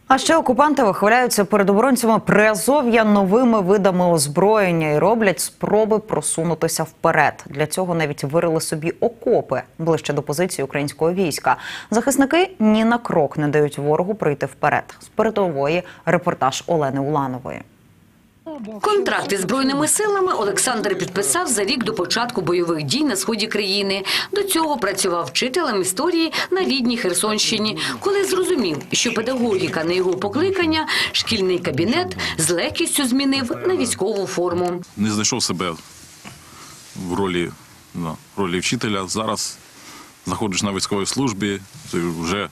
А ще окупанти вихваляються перед оборонцями Приазов'я новими видами озброєння і роблять спроби просунутися вперед. Для цього навіть вирили собі окопи ближче до позиції українського війська. Захисники ні на крок не дають ворогу прийти вперед. З передової репортаж Олени Уланової. Контракт із Збройними силами Олександр підписав за рік до початку бойових дій на сході країни. До цього працював вчителем історії на рідній Херсонщині. Коли зрозумів, що педагогіка не його покликання, шкільний кабінет з легкістю змінив на військову форму. Не знайшов себе в ролі вчителя. Зараз знаходжусь на військовій службі, вже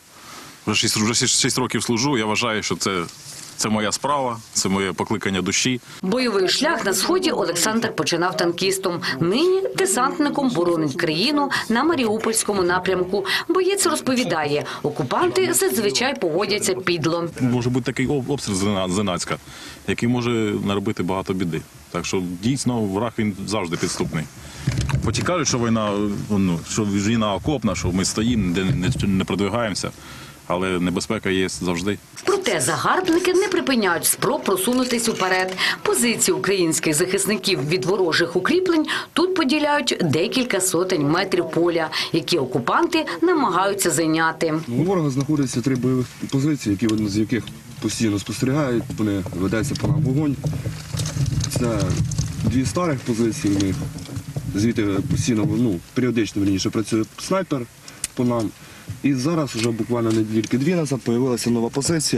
6 років служу. Я вважаю, що це моя справа, це моє покликання душі. Бойовий шлях на Сході Олександр починав танкістом. Нині десантником боронить країну на Маріупольському напрямку. Боєць розповідає, окупанти зазвичай поводяться підло. Може бути такий обстріл зненацька, який може наробити багато біди. Так що дійсно враг він завжди підступний. Потікають, що війна окопна, що ми стоїмо, де не продвигаємося. Але небезпека є завжди. Проте загарбники не припиняють спроб просунутись уперед. Позиції українських захисників від ворожих укріплень тут поділяють декілька сотень метрів поля, які окупанти намагаються зайняти. У ворога знаходяться 3 бойових позиції, з яких постійно спостерігають, ведеться по нам вогонь. Це 2 старих позиції, у них звідти постійно, періодично працює снайпер по нам. І зараз вже буквально недільки 2 назад з'явилася нова позиція,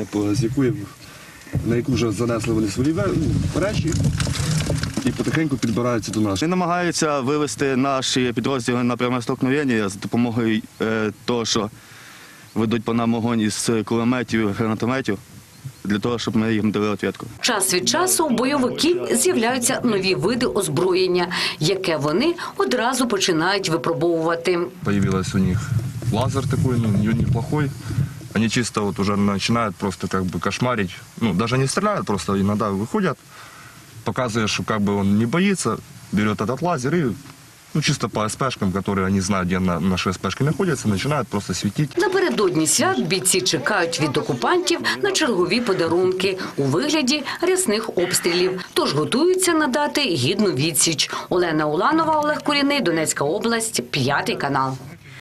на яку вже занесли вони свої речі і потихеньку підбираються до нас. Вони намагаються вивести наші підрозділи на пряме столкновення за допомогою того, що ведуть по нам огонь із кулеметів, гранатометів, для того, щоб ми їм дали відповідь. Час від часу у бойовиків з'являються нові види озброєння, яке вони одразу починають випробовувати. Появилась у них лазер такой, неплохой. Они чисто уже начинают просто кошмарить. Даже не стреляют, просто иногда выходят, показывая, что он не боится, берет этот лазер и чисто по СПшкам, которые они знают, где наши СПшки находятся, начинают просто светить. Напередодні свят бійці чекають від окупантів на чергові подарунки у вигляді рясних обстрілів. Тож готуються надати гідну відсіч. Олена Уланова, Олег Куріний, Донецька область, 5 канал.